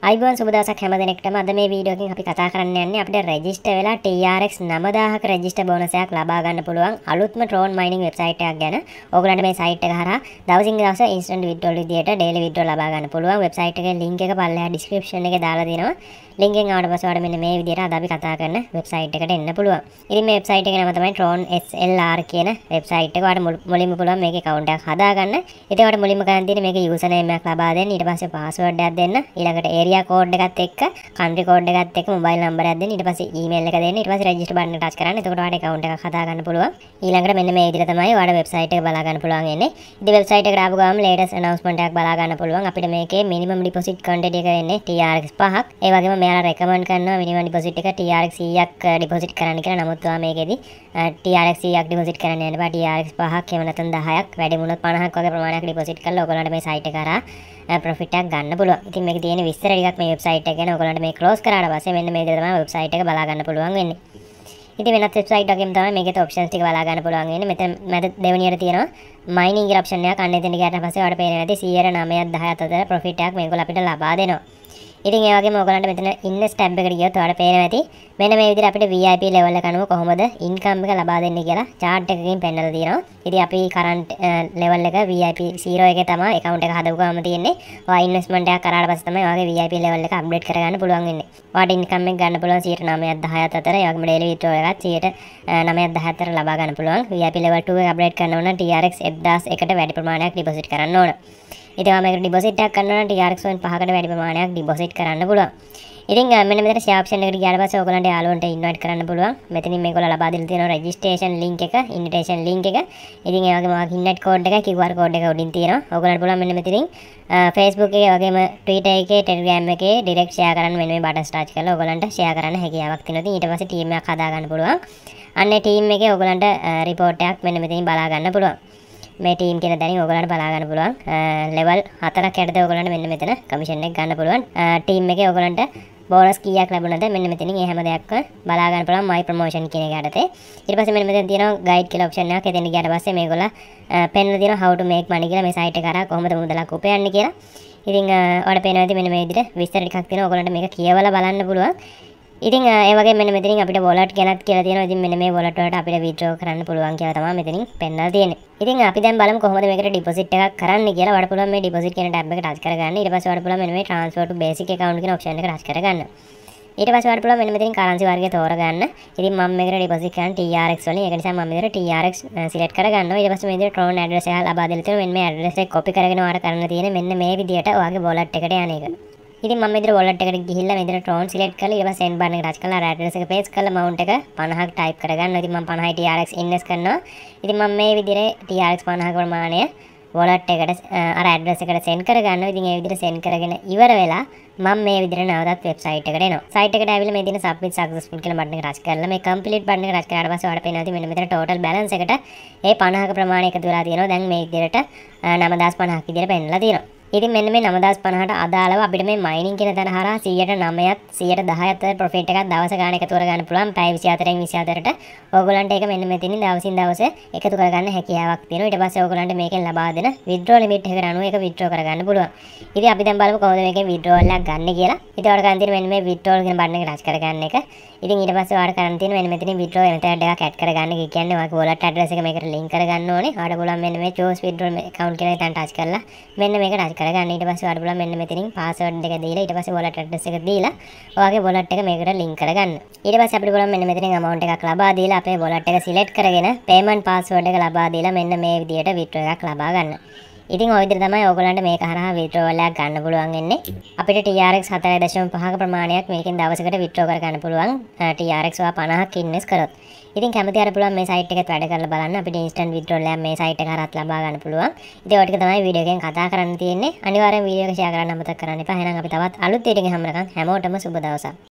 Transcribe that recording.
අයිබෝන් සුබ දවසක් හැම දිනෙකටම අද මේ වීඩියෝ එකකින් අපි කතා කරන්න යන්නේ අපිට රෙජිස්ටර් වෙලා TRX 9000ක රෙජිස්ටර් බෝනස් එකක් ලබා ගන්න පුළුවන් අලුත්ම ට්‍රෝන් මයිනින් වෙබ්සයිට් එකක් ගැන. ඕගලන්ට මේ සයිට් එක හරහා දවසින් දවස ඉන්ස්ටන්ට් විත්ඩ්‍රෝල් විදියට ඩේලි විත්ඩ්‍රෝල් ලබා ගන්න පුළුවන්. වෙබ්සයිට් එකේ ලින්ක් එක පල්ලෙහා ඩිස්ක්‍රිප්ෂන් එකේ දාලා දෙනවා. ලින්ක් එකෙන් ආවට පස්සේ ඔයාලට මෙන්න මේ විදියට අද අපි කතා කරන වෙබ්සයිට් එකට එන්න පුළුවන්. ඉතින් මේ වෙබ්සයිට් එකේ නම තමයි Tron SLR කියන වෙබ්සයිට් එක. ඔයාලට මුලින්ම පුළුවන් මේකේ account එකක් හදාගන්න. ඉතින් ඔයාලට මුලින්ම කරන්න තියෙන්නේ මේකේ user name එකක් ලබා දෙන්න. ඊට පස්සේ password එකක් දෙන්න. ඊළඟට area code එකත් එක්ක country code එකත් එක්ක mobile number එකක් දෙන්න. ඊට පස්සේ email එක දෙන්න. ඊට පස්සේ register button එක touch කරන්න. එතකොට ඔයාලට account එකක් හදාගන්න පුළුවන්. ඊළඟට මෙන්න මේ විදිහට තමයි ඔයාලට වෙබ්සයිට් එක බලා ගන්න පුළුවන් එන්නේ. ඉතින් වෙබ්සයිට් එකට ආපු ගමන් latest announcement එකක් බලා ගන්න පුළුවන්. අපිට මේකේ minimum deposit quantity එක වෙන්නේ TRX 5ක්. ඒ වගේම මෙයාලා recommend කරනවා minimum deposit එක TRX 100ක් deposit කරන්න කියලා. නමුත් ඔයා මේකෙදි TRX 100ක් deposit කරන්න යන්න බෑ. TRX 5ක් එහෙම නැත්නම් 10ක් වැඩි වුණොත් 50ක් වගේ ප්‍රමාණයක් deposit කරලා ඔයගොල්ලන්ට මේ site එක කරා profit එකක් ගන්න පුළුවන්. ඉතින් මේකේ තියෙන විස්තර ටිකක් මේ website එක ගැන ඔයගොල්ලන්ට මේ close කරාට පස්සේ මෙන්න මේ විදිහට තමයි website එක බලා ගන්න පුළුවන් වෙන්නේ. ඉතින් වෙනත් website එකකින් තමයි මේකේ options ටික බලා ගන්න පුළුවන් වෙන්නේ. මෙතන මැද දෙවෙනියට තියෙනවා mining option එකක්. අන්න එතන ගියාට පස්සේ ඔයාලට පේනවා ඇති 100 9ක් 10ක් අතර profit එකක් මේගොල්ලෝ අපිට ලබා දෙනවා. ඉතින් ඒ වගේම ඔයගලන්ට මෙතන ඉන්වෙස්ට් ටැබ් එකට ගියොත් ඔයාලට පේනවා ඇති මෙන්න මේ විදිහට අපිට VIP level එක අනුව කොහොමද ඉන්කම් එක ලබා දෙන්නේ කියලා chart එකකින් පෙන්නලා තියෙනවා. ඉතින් අපි current level එක VIP 0 එකේ තමයි account එක හදපු ගාම තියෙන්නේ. ඔයා investment එකක් කරාට පස්සේ තමයි ඔයාගේ VIP level එක update කරගන්න පුළුවන් වෙන්නේ. ඔයාට income එක ගන්න පුළුවන් 9ක් 10ක් අතර. ඒ වගේම daily withdrawal එකත් 9ක් 10ක් අතර ලබා ගන්න පුළුවන්. VIP level 2 එක update කරන්න ඕන නම් TRX 1001ට වැඩි ප්‍රමාණයක් deposit කරන්න ඕන. ඉතින් මේකට ඩිපොසිට් එකක් කරනවා නම් TRX 5කට වැඩි ප්‍රමාණයක් ඩිපොසිට් කරන්න පුළුවන්. ඉතින් මෙන්න මෙතන share option එකට ගියාට පස්සේ ඔයගලන්ට යාළුවන්ට invite කරන්න පුළුවන්. මෙතනින් මේගොල්ලෝ ලබා දීලා තියෙනවා registration link එක, invitation link එක. ඉතින් ඒ වගේම ඔයාගේ invite code එක, QR code එක උඩින් තියෙනවා. ඔයගලන්ට පුළුවන් මෙන්න මෙතනින් Facebook එකේ වගේම Twitter එකේ, Telegram එකේ direct share කරන්න මෙන්න මේ buttons touch කරලා ඔයගලන්ට share කරන්න හැකියාවක් තියෙනවා. ඉතින් ඊට පස්සේ team එකක් හදා ගන්න පුළුවන්. අන්නේ team එකේ ඔයගලන්ට report එකක් මෙන්න මෙතනින් බලා ගන්න පුළුවන්. මේ ටීම් කියන දැනින් ඔයගලන්ට බලා ගන්න පුළුවන්. ලෙවල් 4ක් යටතේ ඔයගලන්ට මෙන්න මෙතන කමිෂන් එක ගන්න පුළුවන්. ටීම් එකේ ඔයගලන්ට බෝනස් කීයක් ලැබුණාද මෙන්න මෙතනින් ඒ හැම දෙයක්ම බලා ගන්න පුළුවන් my promotion කියන එක යටතේ. ඊට පස්සේ මෙන්න මෙතන තියෙනවා guide කියලා option එකක්. එතෙන් ගියාට පස්සේ මේගොල්ලෝ පෙන්නලා තියෙනවා how to make money කියලා මේ site එක කරා කොහොමද මුදලක් උපයන්නේ කියලා. ඉතින් ඔයාලට පේනවා ඇති මෙන්න මේ විදිහට විස්තර ටිකක් තියෙනවා. ඔයගලන්ට මේක කියවලා බලන්න පුළුවන්. ඉතින් ඒ වගේ මෙන්න මෙතනින් අපිට wallet ගැනත් කියලා තියෙනවා. ඉතින් මෙන්න මේ wallet වලට අපිට withdraw කරන්න පුළුවන් කියලා තමයි මෙතනින් පෙන්නලා තියෙන්නේ. ඉතින් අපි දැන් බලමු කොහොමද මේකට deposit එකක් කරන්න කියලා. ඔයාලට පුළුවන් මේ deposit කියන tab එක touch කරගන්න. ඊට පස්සේ ඔයාලට පුළුවන් මෙන්න මේ transfer to basic account කියන option එක touch කරගන්න. ඊට පස්සේ ඔයාලට පුළුවන් මෙන්න මෙතනින් currency වර්ගය තෝරගන්න. ඉතින් මම මේකට deposit කරන්න TRX වලින්. ඒක නිසා මම මෙතන TRX select කරගන්නවා. ඊට පස්සේ මේ විදිහට Tron address එක ලබා දෙලා තියෙනවා. මෙන්න මේ address එක copy කරගෙන ඔයාලට කරන්න තියෙන්නේ මෙන්න මේ විදිහට ඔයාගේ wallet එකට යන එක. ඉතින් මම මෙතන wallet එකට ගිහිල්ලා මෙතන Tron select කරලා ඊට පස්සේ send button එක touch කරලා අර address එක paste කරලා amount එක 50ක් type කරගන්නවා. ඉතින් මම 50යි TRX invest කරනවා. ඉතින් මම මේ විදිහට TRX 50ක ප්‍රමාණය wallet එකට අර address එකට send කරගන්නවා. ඉතින් ඒ විදිහට send කරගෙන ඉවර වෙලා මම මේ විදිහට නැවතත් website එකට එනවා. site එකට ඇවිල්ලා මේ තියෙන submit successful කියලා button එක touch කරලා මේ complete button එක touch කරාට පස්සේ ඔයාලට පේනවා මෙන්න මෙතන total balance එකට ඒ 50ක ප්‍රමාණය එකතු වෙලා තියෙනවා. දැන් මේ විදිහට 9050ක් විදිහට පෙන්නලා තියෙනවා. ඉතින් මෙන්න මේ 9050ට අදාළව අපිට මේ මයිනින් කියන තැන හරහා 109ක් 110ක් අතර ප්‍රොෆිට් එකක් දවස ගන්න එකතු කරගන්න පුළුවන්. පැය 24න් 24ට ඕගොල්ලන්ට ඒක මෙන්න මෙතනින් දවසින් දවස එකතු කරගන්න හැකියාවක් තියෙනවා. ඊට පස්සේ ඕගොල්ලන්ට මේකෙන් ලබා දෙන withdraw limit එකට අනුව ඒක withdraw කරගන්න පුළුවන්. ඉතින් අපි දැන් බලමු කොහොමද මේකෙන් withdrawal එකක් ගන්න කියලා. ඉතින් ඔයාලට කරන්න තියෙන්නේ මෙන්න මේ withdrawal කියන බටන් එක touch කරගන්න එක. ඉතින් ඊට පස්සේ ඔයාලට කරන්න තියෙන්නේ මෙන්න මෙතනින් withdraw method එකක් add කරගන්න. ඒ කියන්නේ ඔයාගේ wallet address එක මේකට link කරගන්න ඕනේ. ඔයාලට පුළුවන් මෙන්න මේ choose withdraw account කියන එක touch කරලා මෙන්න මේක touch කරගන්න. ඊට පස්සේ ඔයාලට පුළුවන් මෙන්න මෙතනින් password එක දීලා ඊට පස්සේ wallet address එක දීලා ඔයාගේ wallet එක මේකට link කරගන්න. ඊට පස්සේ අපිට පුළුවන් මෙන්න මෙතනින් amount එකක් ලබා දීලා අපේ wallet එක select කරගෙන payment password එක ලබා දීලා මෙන්න මේ විදිහට withdraw එකක් ලබා ගන්න. ඉතින් ඔය විදිහට තමයි ඕගොල්ලන්ට මේක හරහා withdrawal එකක් ගන්න පුළුවන් වෙන්නේ. අපිට TRX 4.5ක ප්‍රමාණයක් මේකෙන් දවසකට withdraw කර ගන්න පුළුවන්. TRX 50ක් invest කරොත්. ඉතින් කැමති අර පුළුවන් මේ site එකත් වැඩ කරලා බලන්න. අපිට instant withdrawal එකක් මේ site එක හරහාත් ලබා ගන්න පුළුවන්. ඉතින් ඔය ටික තමයි වීඩියෝ එකෙන් කතා කරන්න තියෙන්නේ. අනිවාර්යෙන් වීඩියෝ එක share කරන්න අමතක කරන්න එපා. එහෙනම් අපි තවත් අලුත් වීඩියෝ එකකින් හම්බ වෙනකන් හැමෝටම සුබ දවසක්.